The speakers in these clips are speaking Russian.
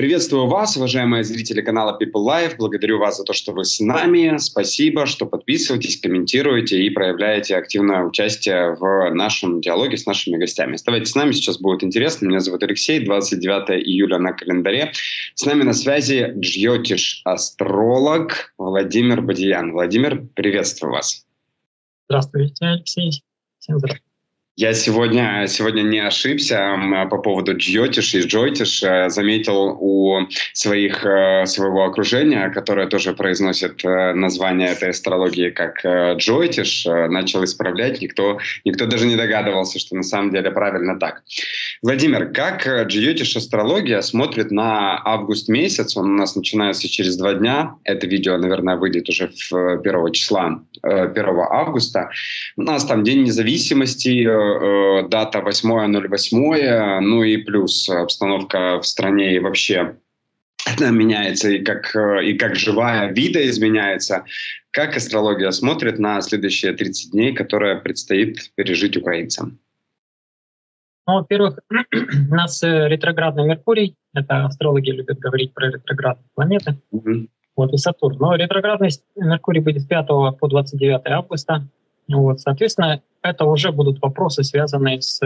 Приветствую вас, уважаемые зрители канала People Life. Благодарю вас за то, что вы с нами. Спасибо, что подписываетесь, комментируете и проявляете активное участие в нашем диалоге с нашими гостями. Оставайтесь с нами, сейчас будет интересно. Меня зовут Алексей, 29 июля на календаре. С нами на связи джьотиш-астролог Владимир Бадиян. Владимир, приветствую вас. Здравствуйте, Алексей. Всем здравствуйте. Я сегодня не ошибся по поводу джьотиш и джойтиш. Заметил у своего окружения, которое тоже произносит название этой астрологии как джойтиш, начал исправлять. Никто даже не догадывался, что на самом деле правильно так. Владимир, как джьотиш-астрология смотрит на август месяц? Он у нас начинается через 2 дня. Это видео, наверное, выйдет уже в 1 августа. У нас там День независимости, дата 8.08, ну и плюс обстановка в стране и вообще она меняется, и как живая видоизменяется. Как астрология смотрит на следующие 30 дней, которые предстоит пережить украинцам? Ну, во-первых, у нас ретроградный Меркурий, это астрологи любят говорить про ретроградные планеты, вот, и Сатурн. Но ретроградный Меркурий будет с 5 по 29 августа. Вот, соответственно, это уже будут вопросы, связанные с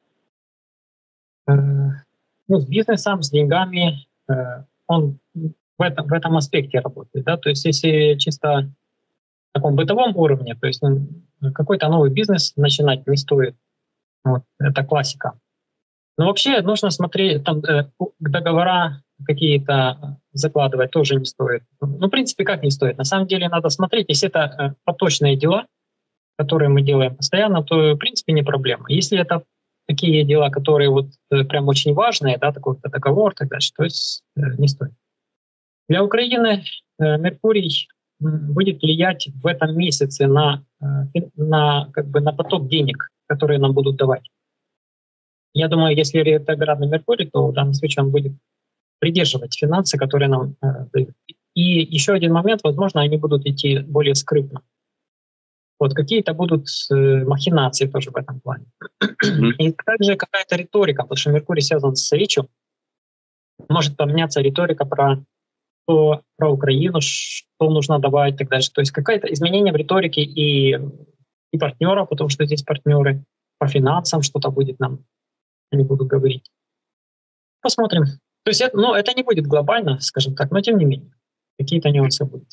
бизнесом, с деньгами. Он в этом аспекте работает. Да? То есть если чисто на таком бытовом уровне, то есть какой-то новый бизнес начинать не стоит. Вот, это классика. Но вообще нужно смотреть, там договора какие-то закладывать тоже не стоит. Ну, в принципе, как не стоит? На самом деле надо смотреть, если это поточные дела, которые мы делаем постоянно, то в принципе не проблема. Если это такие дела, которые вот прям очень важные, да, такой-то договор, так дальше, то есть не стоит. Для Украины Меркурий будет влиять в этом месяце на поток денег, которые нам будут давать. Я думаю, если ретроградный Меркурий, то в данном случае он будет придерживать финансы, которые нам дают. И еще один момент, возможно, они будут идти более скрытно. Вот какие-то будут махинации тоже в этом плане. И также какая-то риторика, потому что Меркурий связан с речью, может поменяться риторика про Украину, что нужно давать и так дальше. То есть какое-то изменение в риторике и партнеров, потому что здесь партнеры, по финансам что-то будет нам, они будут говорить. Посмотрим. То есть это не будет глобально, скажем так, но тем не менее, какие-то нюансы будут.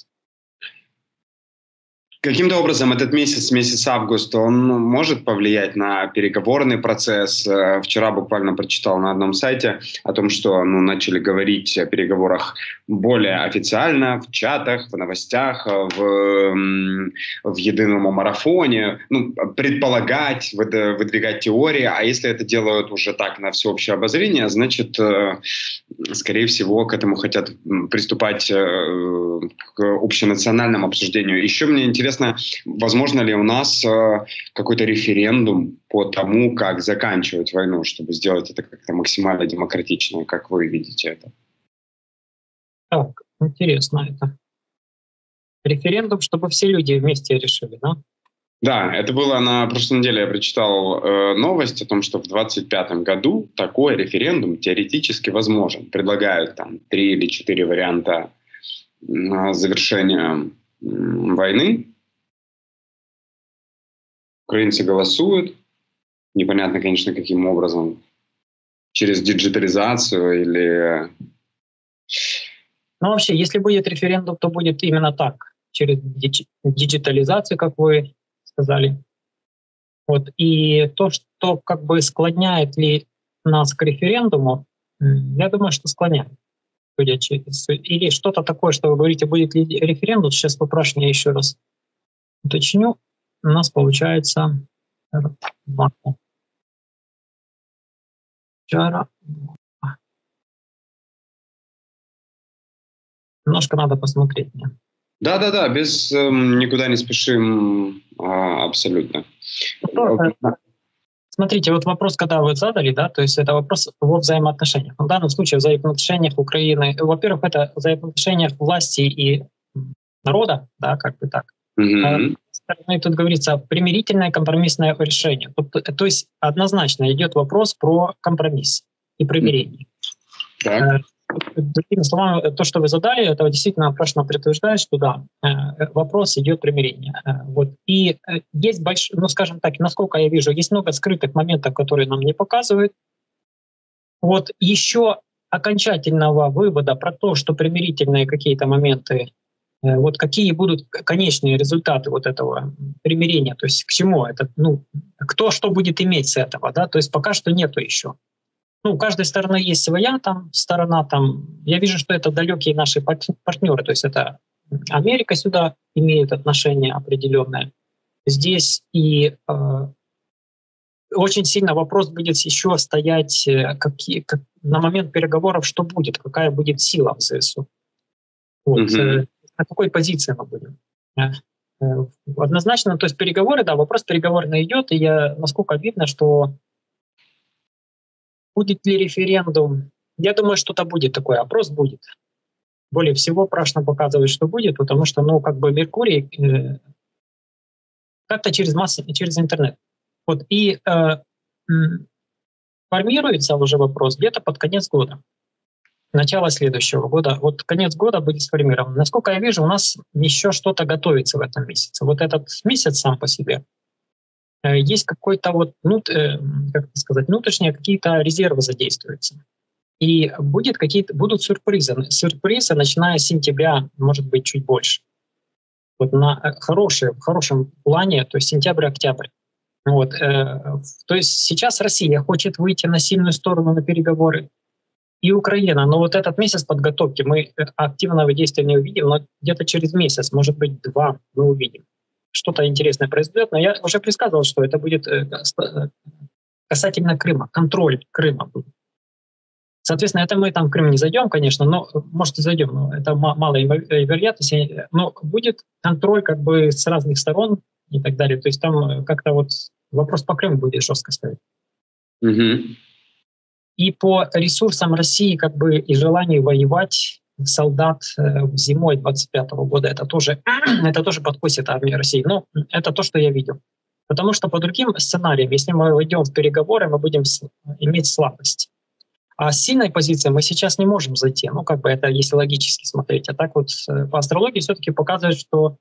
Каким-то образом этот месяц август, он может повлиять на переговорный процесс? Вчера буквально прочитал на одном сайте о том, что начали говорить о переговорах более официально, в чатах, в новостях, в едином марафоне, предполагать, выдвигать теории. А если это делают уже так на всеобщее обозрение, значит, скорее всего, к этому хотят приступать к общенациональному обсуждению. Еще мне интересно, возможно ли у нас какой-то референдум по тому, как заканчивать войну, чтобы сделать это как-то максимально демократично, как вы видите это? Так, интересно это. Референдум, чтобы все люди вместе решили, да? Да, это было на прошлой неделе. Я прочитал новость о том, что в 2025 году такой референдум теоретически возможен. Предлагают там 3 или 4 варианта завершения войны. Украинцы голосуют. Непонятно, конечно, каким образом. Через диджитализацию или... Ну, вообще, если будет референдум, то будет именно так. Через диджитализацию, как вы сказали. Вот. И то, что как бы склоняет ли нас к референдуму, я думаю, что склоняет. Или что-то такое, что вы говорите, будет ли референдум. Сейчас попрошу, я еще раз уточню. У нас получается... Немножко надо посмотреть. Да, никуда не спешим абсолютно. Смотрите, вот вопрос, когда вы задали, да, то есть это вопрос во взаимоотношениях. В данном случае в взаимоотношениях Украины, во-первых, это взаимоотношениях власти и народа, да, как бы так. Тут говорится примирительное компромиссное решение. То есть однозначно идет вопрос про компромисс и примирение. другими словами, то, что вы задали, это действительно точно подтверждает, что да, вопрос идет примирения. Вот. И есть ну, скажем так, насколько я вижу, есть много скрытых моментов, которые нам не показывают. Вот еще окончательного вывода про то, что примирительные какие-то моменты, вот какие будут конечные результаты вот этого примирения, то есть к чему это, ну, кто что будет иметь с этого, да, то есть пока что нету еще. Ну, у каждой стороны есть своя там сторона, там, я вижу, что это далекие наши партнеры, то есть это Америка сюда имеет отношение определенное. Здесь и очень сильно вопрос будет еще стоять на момент переговоров, что будет, какая будет сила в ЗСУ. Вот, на какой позиции мы будем. Однозначно, то есть переговоры, да, вопрос переговорный идет, и насколько видно, что будет ли референдум. Я думаю, что-то будет такой, опрос будет. Более всего, Прашна показывает, что будет, потому что, ну, как бы Меркурий как-то через интернет. Вот, и формируется уже вопрос где-то под конец года, начало следующего года. Вот конец года будет сформирован. Насколько я вижу, у нас еще что-то готовится в этом месяце. Вот этот месяц сам по себе есть какой-то вот, как сказать, внутренние какие-то резервы задействуются. И будут сюрпризы. Сюрпризы, начиная с сентября, может быть, чуть больше. Вот в хорошем плане, то есть сентябрь-октябрь. Вот, то есть сейчас Россия хочет выйти на сильную сторону на переговоры, и Украина. Но вот этот месяц подготовки мы активного действия не увидим, но где-то через месяц, может быть, 2 мы увидим. Что-то интересное произойдет. Но я уже предсказывал, что это будет касательно Крыма, контроль Крыма будет. Соответственно, это мы там в Крым не зайдем, конечно, но, может, и зайдем, но это малая вероятность. Но будет контроль как бы с разных сторон и так далее. То есть там как-то вот вопрос по Крыму будет жестко ставить. И по ресурсам России как бы и желанию воевать солдат зимой 25 года, это тоже подкосит армию России. Но это то, что я видел. Потому что по другим сценариям, если мы войдем в переговоры, мы будем иметь слабость. А с сильной позиции мы сейчас не можем зайти. Ну, как бы это, если логически смотреть. А так вот по астрологии все-таки показывает, что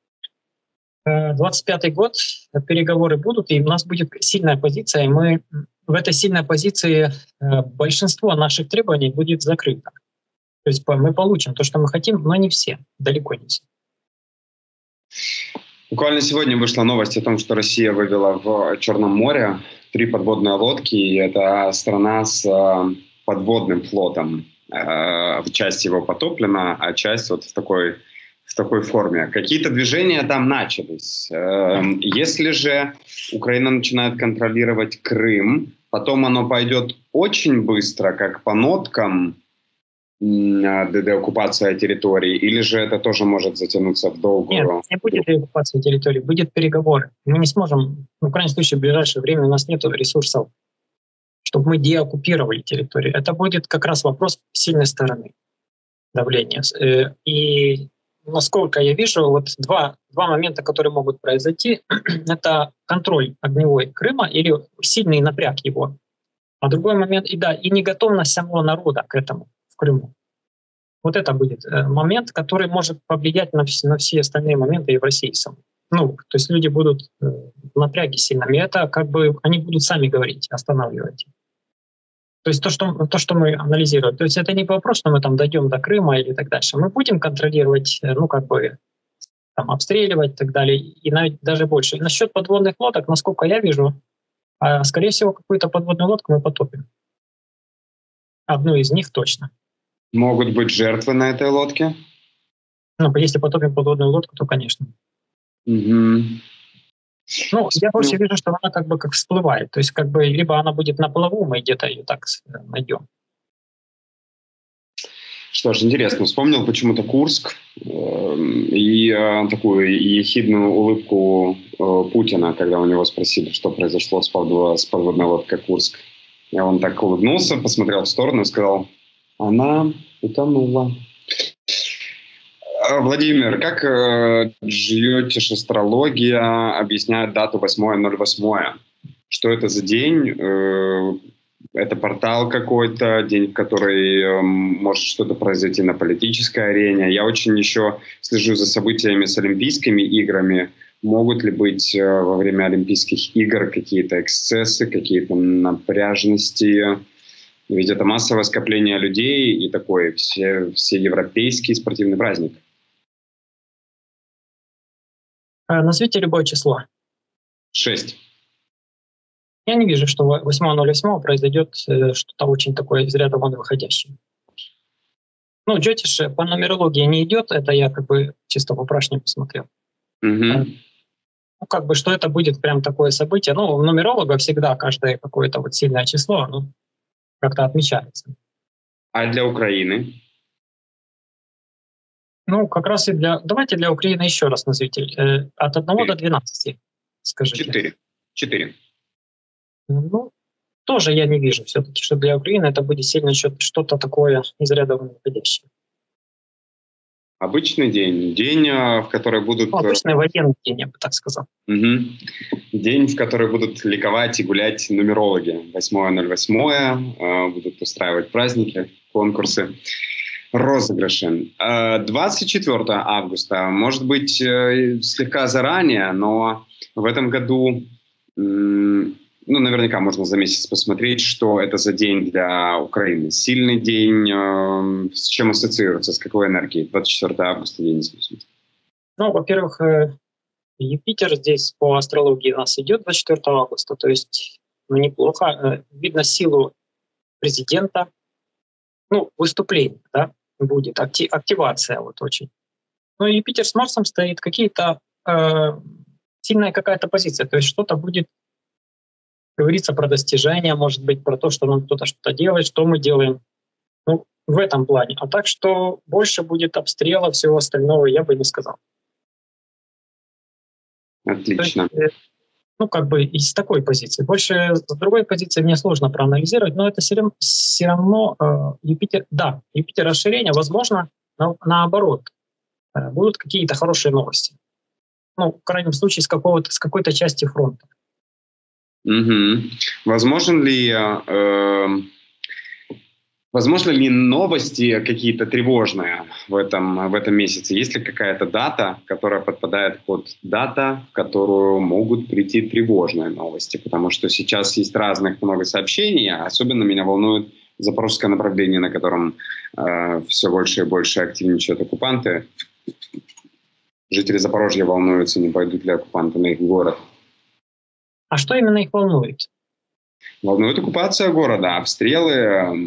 25-й год переговоры будут, и у нас будет сильная позиция, и мы в этой сильной позиции большинство наших требований будет закрыто. То есть мы получим то, что мы хотим, но не все, далеко не все. Буквально сегодня вышла новость о том, что Россия вывела в Черном море 3 подводные лодки, и это страна с подводным флотом. Часть его потоплена, а часть вот в такой форме. Какие-то движения там начались. Если же Украина начинает контролировать Крым, потом оно пойдет очень быстро, как по ноткам, деоккупация территории, или же это тоже может затянуться в долгую... Нет, не будет деоккупации территории, будет переговоры. Мы не сможем, в крайнем случае, в ближайшее время у нас нет ресурсов, чтобы мы деоккупировали территорию. Это будет как раз вопрос сильной стороны давления. И насколько я вижу, вот два момента, которые могут произойти, это контроль огневой Крыма или сильный напряг его. А другой момент, и неготовность самого народа к этому в Крыму. Вот это будет момент, который может повлиять на все остальные моменты и в России самой. Ну, то есть люди будут в напряге сильном, и это как бы они будут сами говорить, останавливать. То есть то, что мы анализируем. То есть это не вопрос, что мы там дойдем до Крыма или так дальше. Мы будем контролировать, там, обстреливать и так далее, и даже больше. И насчет подводных лодок, насколько я вижу, скорее всего, какую-то подводную лодку мы потопим. Одну из них точно. Могут быть жертвы на этой лодке? Ну, если потопим подводную лодку, то, конечно. Ну, я больше вижу, что она как всплывает. То есть либо она будет на плаву, мы где-то ее так найдем. Что ж, интересно. Вспомнил почему-то Курск и такую ехидную улыбку Путина, когда у него спросили, что произошло с подводной лодкой Курск. И он так улыбнулся, посмотрел в сторону и сказал: она утонула. Владимир, как Джиотиш астрология объясняет дату 8.08? Что это за день? Это портал какой-то, день, в который может что-то произойти на политической арене. Я очень еще слежу за событиями с Олимпийскими играми. Могут ли быть во время Олимпийских игр какие-то эксцессы, какие-то напряженности? Ведь это массовое скопление людей и такой всеевропейский спортивный праздник. Назовите любое число. 6. Я не вижу, что 8.08 произойдет что-то очень такое из ряда вон выходящее. Ну, Джотиш по нумерологии не идет, это я как бы чисто по-прашне посмотрел. Ну, как бы, что это будет прям такое событие. Ну, у нумеролога всегда каждое какое-то вот сильное число, оно как-то отмечается. А для Украины? Ну, как раз и для... Давайте для Украины еще раз назовите. От 1 до 12, скажите. 4. Ну, тоже я не вижу все-таки, что для Украины это будет сильно что-то такое из ряда вон выходящее. Обычный день. День, в который будут... Обычный военный день, я бы так сказал. День, в который будут ликовать и гулять нумерологи. 8.08 будут устраивать праздники, конкурсы, розыгрыши. 24 августа, может быть, слегка заранее, но в этом году... Ну, наверняка можно за месяц посмотреть, что это за день для Украины. Сильный день, с чем ассоциируется, с какой энергией? 24 августа, день независимости. Ну, во-первых, Юпитер здесь по астрологии у нас идет 24 августа, то есть неплохо. Видно силу президента, ну, выступление, да, будет, активация вот очень. Но Юпитер с Марсом стоит, какие-то сильная какая-то позиция, то есть что-то будет говорится про достижения, может быть, про то, что нам кто-то что-то делает, что мы делаем. Ну, в этом плане. А так, что больше будет обстрела, всего остального, я бы не сказал. Отлично. То есть, ну, как бы из такой позиции. Больше с другой позиции мне сложно проанализировать, но это все равно Юпитер, да, Юпитер расширение, возможно, наоборот, будут какие-то хорошие новости. Ну, в крайнем случае, с какой-то части фронта. Возможно ли новости какие-то тревожные в этом месяце? Есть ли какая-то дата, которая подпадает под дата, в которую могут прийти тревожные новости? Потому что сейчас есть разных много сообщений, особенно меня волнует запорожское направление, на котором все больше и больше активничают оккупанты. Жители Запорожья волнуются, не пойдут ли оккупанты на их город. А что именно их волнует? Волнует оккупация города, обстрелы,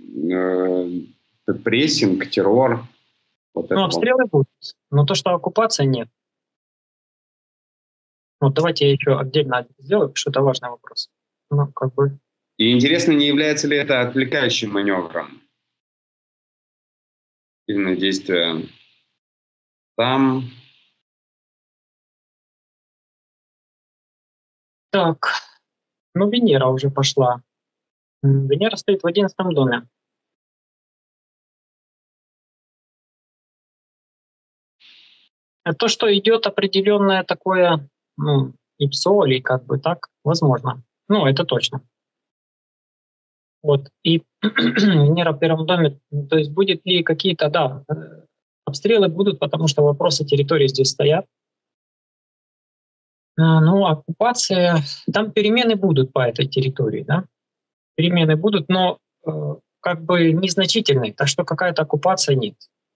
прессинг, террор. Вот ну, обстрелы будут, но то, что оккупация, нет. Вот давайте я еще отдельно сделаю, потому что это важный вопрос. Ну, как бы... И интересно, не является ли это отвлекающим маневром? Активное действие там. Так, ну Венера уже пошла. Венера стоит в 11 доме. То, что идет определенное такое, ну, ИПСО или как бы так, возможно. Ну, это точно. Вот. И Венера в 1 доме, то есть будет ли какие-то, да, обстрелы будут, потому что вопросы территории здесь стоят. Ну, оккупация, там перемены будут по этой территории, да? Перемены будут, но как бы незначительные, так что какая-то оккупация нет.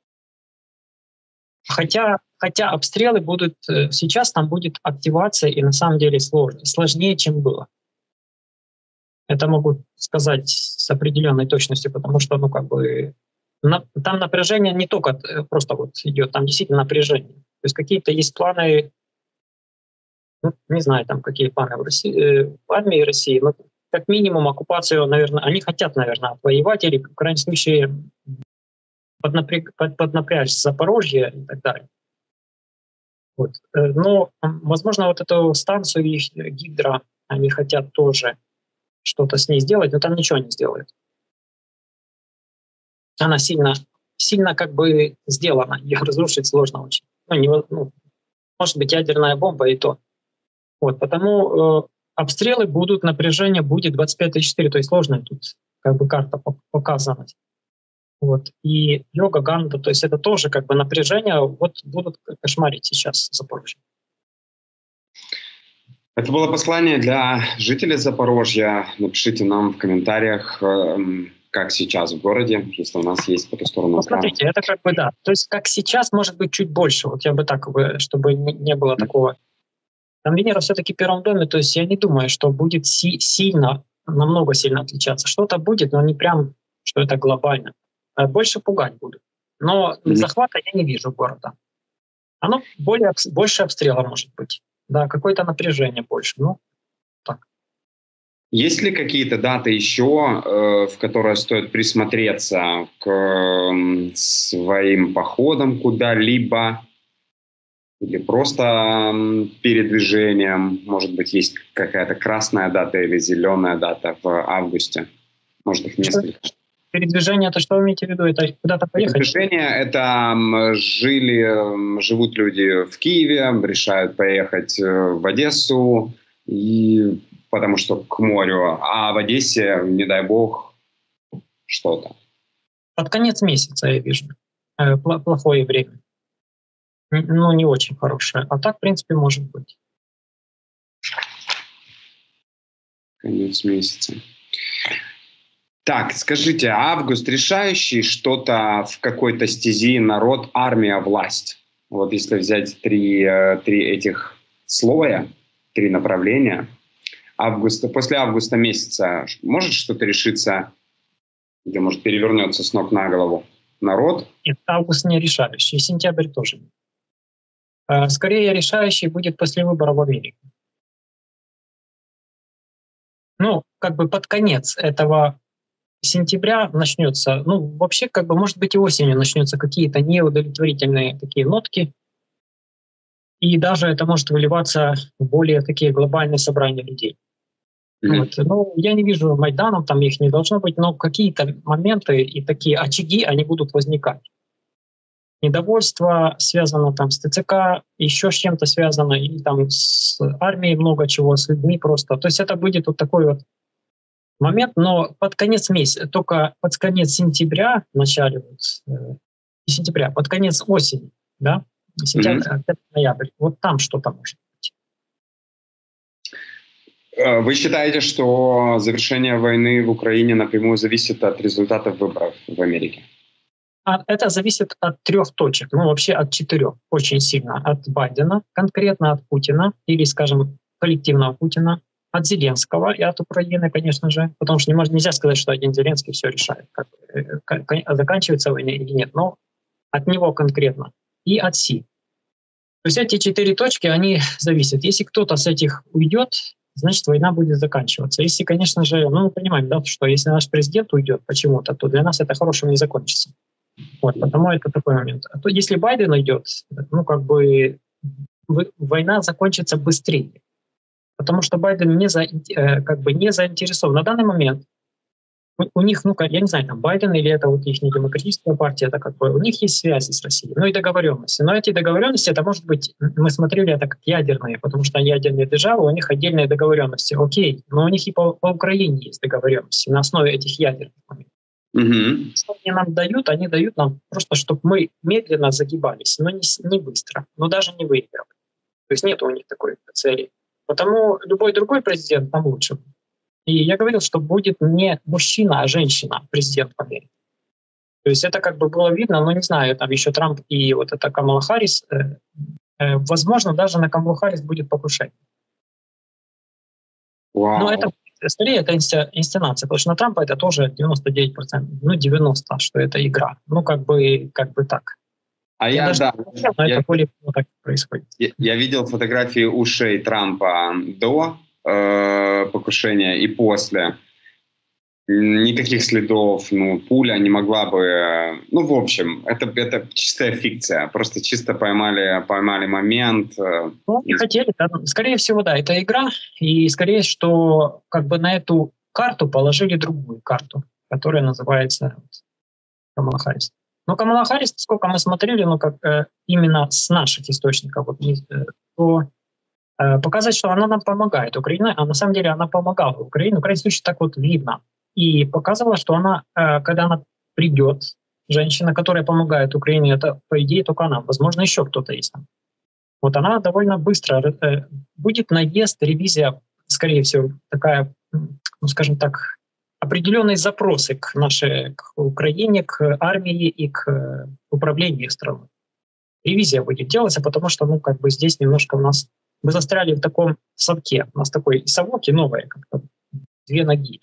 Хотя обстрелы будут, сейчас там будет активация, и на самом деле сложнее, чем было. Это могу сказать с определенной точностью, потому что, ну, как бы, там напряжение не только просто вот идет, там действительно напряжение. То есть какие-то есть планы, ну, не знаю, там какие планы в России, в армии России, но как минимум оккупацию, наверное, они хотят, наверное, отвоевать или, в крайнем случае, поднапрячь Запорожье и так далее. Вот. Но, возможно, вот эту станцию их Гидра, они хотят тоже что-то с ней сделать, но там ничего не сделают. Она сильно как бы сделана, ее разрушить сложно очень. Может быть, ядерная бомба и то. Вот, потому обстрелы будут, напряжение будет 25-34, то есть сложная тут как бы карта показана. Вот. И Йога, Ганда, то есть это тоже как бы напряжение, вот будут кошмарить сейчас Запорожье. Это было послание для жителей Запорожья. Напишите нам в комментариях, как сейчас в городе, если у нас есть по ту сторону. Посмотрите, это как бы да. То есть как сейчас, может быть, чуть больше. Вот я бы так, чтобы не было такого. Там Венера все-таки в первом доме, то есть я не думаю, что будет сильно, намного сильно отличаться. Что-то будет, но не прям, что это глобально. Больше пугать будут. Но захвата я не вижу города. Оно больше обстрела может быть. Да, какое-то напряжение больше. Ну, так. Есть ли какие-то даты еще, в которые стоит присмотреться к своим походам куда-либо? Или просто передвижением? Может быть, есть какая-то красная дата или зеленая дата в августе? Может, их несколько. Передвижение — это что вы имеете в виду? Это куда-то поехать? Передвижение — это живут люди в Киеве, решают поехать в Одессу, потому что к морю, а в Одессе, не дай бог, что-то. Под конец месяца я вижу. Плохое время. Ну, не очень хорошее. А так, в принципе, может быть. Конец месяца. Так, скажите, август решающий что-то в какой-то стези: народ, армия, власть? Вот если взять три этих слоя, 3 направления, после августа месяца может что-то решиться, где может перевернется с ног на голову? Народ? Нет, август не решающий, сентябрь тоже. Скорее решающий будет после выборов в Америке. Ну, как бы под конец этого сентября начнется, ну, вообще, как бы, может быть, и осенью начнутся какие-то неудовлетворительные такие нотки, и даже это может выливаться в более такие глобальные собрания людей. Вот. Ну, я не вижу Майданов, там их не должно быть, но какие-то моменты и такие очаги, они будут возникать. Недовольство связано там с ТЦК, еще с чем-то связано, или там с армией много чего, с людьми просто. То есть это будет вот такой вот момент, но под конец месяца, только под конец сентября, в начале сентября, под конец осени, да, сентябрь, ноябрь, вот там что-то может быть. Вы считаете, что завершение войны в Украине напрямую зависит от результатов выборов в Америке? Это зависит от 3 точек, ну вообще от 4 очень сильно. От Байдена, конкретно от Путина, или, скажем, коллективного Путина, от Зеленского и от Украины, конечно же, потому что нельзя сказать, что один Зеленский все решает, заканчивается война или нет, но от него конкретно, и от Си. То есть эти 4 точки, они зависят. Если кто-то с этих уйдет, значит, война будет заканчиваться. Если, конечно же, ну, мы понимаем, да, что если наш президент уйдет почему-то, то для нас это хорошим не закончится. Вот, потому это такой момент. А то если Байден уйдет, ну, как бы война закончится быстрее. Потому что Байден не заинтересован. На данный момент у них, ну, я не знаю, там Байден или это вот их демократическая партия, это как бы у них есть связи с Россией, ну и договоренности. Но эти договоренности, это может быть, мы смотрели это как ядерные, потому что ядерные державы, у них отдельные договоренности. Окей, но у них и по Украине есть договоренности на основе этих ядерных моментов. Что они нам дают? Они дают нам просто, чтобы мы медленно загибались, но не быстро, но даже не выигрывали. То есть нет у них такой цели. Потому любой другой президент нам лучше. И я говорил, что будет не мужчина, а женщина президент Америки. То есть это как бы было видно, но не знаю, там еще Трамп и вот эта Камала Харрис, возможно, даже на Камалу Харрис будет покушение. Wow. Но это скорее это инсценация, потому что на Трампа это тоже 99%, ну 90%, что это игра. Ну как бы так. Это более так происходит. Я видел фотографии ушей Трампа до покушения и после. Никаких следов, ну, пуля не могла бы... Ну, в общем, это чистая фикция. Просто чисто поймали момент. Ну, не хотели. Да. Скорее всего, да, это игра. И скорее, что как бы на эту карту положили другую карту, которая называется Камала Харрис. Но Камала Харрис, сколько мы смотрели, ну, как именно с наших источников, вот, то показать, что она нам помогает. Украина, а на самом деле она помогала Украине. В крайнем случае так вот видно. И показывала, что она, когда она придет, женщина, которая помогает Украине, это, по идее, только она. Возможно, еще кто-то есть там. Вот она довольно быстро будет наезд, ревизия, скорее всего, такая, ну, скажем так, определенные запросы к Украине, к армии и к управлению страной. Ревизия будет делаться, потому что, ну, как бы здесь немножко мы застряли в таком совке. У нас такой совок и новое, как-то две ноги.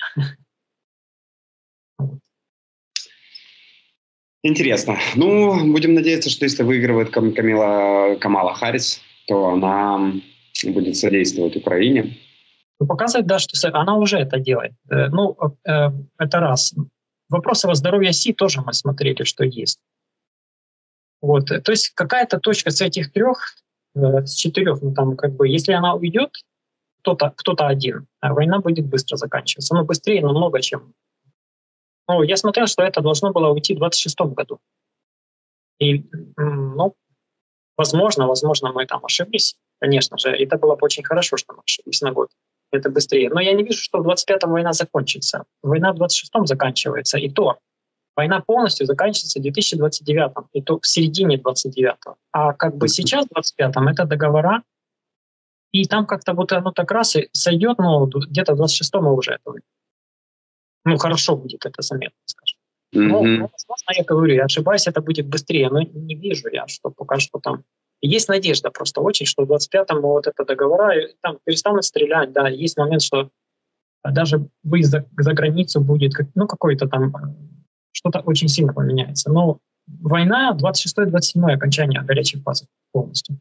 Интересно. Ну, будем надеяться, что если выигрывает Камала Харрис, то она будет содействовать Украине. Ну, показывает, да, что она уже это делает. Ну, это раз. Вопросы о здоровье Си тоже мы смотрели, что есть. Вот. То есть какая-то точка с этих трех, с четырех, ну там как бы, если она уйдет, кто-то один, война будет быстро заканчиваться. Ну, быстрее намного, чем... Ну, я смотрел, что это должно было уйти в 26-м году. И, ну, возможно, мы там ошиблись, конечно же. Это было бы очень хорошо, что мы ошиблись на год. Это быстрее. Но я не вижу, что в 25-м война закончится. Война в 26-м заканчивается, и то война полностью заканчивается в 2029-м, и то в середине 29-го. А как бы сейчас, в 25-м, это договора, и там как-то вот оно так раз и сойдет, но где-то в 26-м уже это. Ну, хорошо будет это заметно, скажем. Ну, возможно, я говорю, я ошибаюсь, это будет быстрее, но не вижу я, что пока что там... Есть надежда просто очень, что в 25-м вот это договора, там перестанут стрелять, да, есть момент, что даже выезд за границу будет, ну, какой-то там, что-то очень сильно поменяется. Но война 26-27 окончание горячих фаз полностью.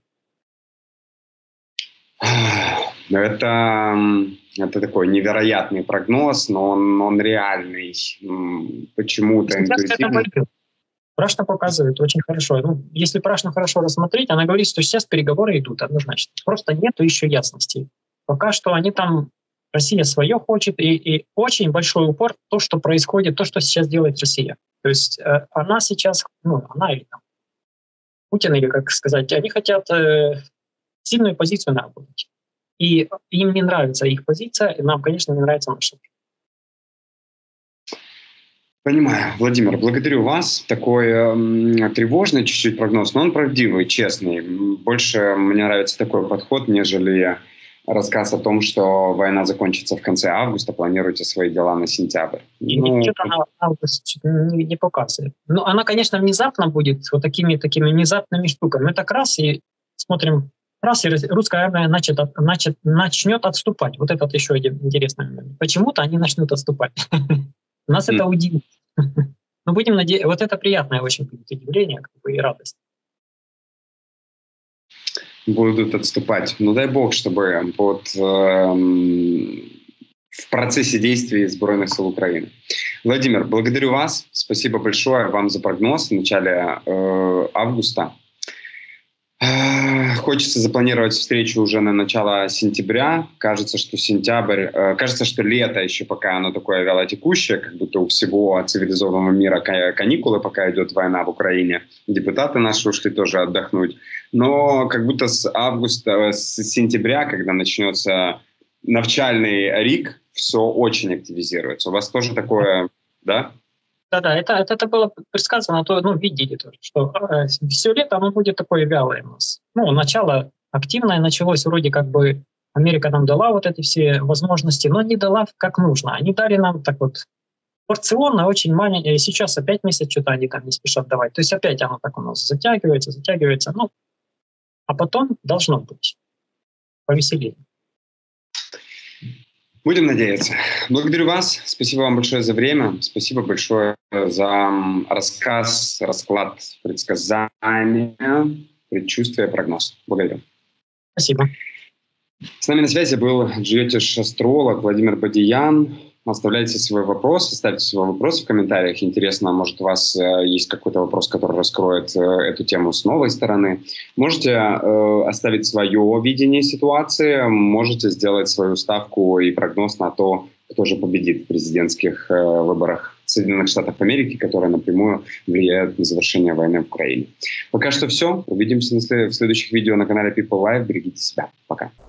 Это такой невероятный прогноз, но он реальный. Почему-то интуитивно. Прашна показывает очень хорошо. Ну, если Прашну хорошо рассмотреть, она говорит, что сейчас переговоры идут однозначно. Просто нету еще ясности. Пока что они там, Россия свое хочет, и очень большой упор в то, что происходит, то, что сейчас делает Россия. То есть она сейчас, ну, она или там Путин, или как сказать, они хотят сильную позицию наработать. И им не нравится их позиция, и нам, конечно, не нравится наша. Понимаю. Владимир, благодарю вас. Такой тревожный чуть-чуть прогноз, но он правдивый, честный. Больше мне нравится такой подход, нежели рассказ о том, что война закончится в конце августа, планируйте свои дела на сентябрь. Что-то она август не показывает. Ну, она, конечно, внезапно будет, вот такими внезапными штуками. Мы так раз и смотрим, раз и русская армия начнет отступать. Вот этот еще один интересный момент. Почему-то они начнут отступать. Нас это удивит. Но будем надеяться, вот это приятное очень будет удивление, как бы, и радость. Будут отступать. Ну дай бог, чтобы в процессе действий Сбройных сил Украины. Владимир, благодарю вас. Спасибо большое вам за прогноз в начале августа. Хочется запланировать встречу уже на начало сентября. Кажется, что лето еще пока оно такое вялотекущее, как будто у всего цивилизованного мира каникулы, пока идет война в Украине. Депутаты наши ушли тоже отдохнуть. Но как будто с сентября, когда начнется навчальный рік, все очень активизируется. У вас тоже такое, да? Да, это было предсказано, то, ну, видели тоже, что все лето оно будет такое вялое у нас. Ну, начало активное началось, вроде как бы Америка нам дала вот эти все возможности, но не дала как нужно. Они дали нам так вот порционно, очень маленькое, и сейчас опять месяц что-то они там не спешат давать. То есть опять оно так у нас затягивается, ну, а потом должно быть повеселее. Будем надеяться. Благодарю вас. Спасибо вам большое за время. Спасибо большое за рассказ, расклад, предсказания, предчувствие, прогноз. Благодарю. Спасибо. С нами на связи был джиотиш-астролог Владимир Бадиян. Оставляйте свои вопросы, ставьте свои вопросы в комментариях. Интересно, может, у вас есть какой-то вопрос, который раскроет эту тему с новой стороны. Можете оставить свое видение ситуации, можете сделать свою ставку и прогноз на то, кто же победит в президентских выборах Соединенных Штатов Америки, которые напрямую влияют на завершение войны в Украине. Пока что все. Увидимся в следующих видео на канале People Live. Берегите себя. Пока.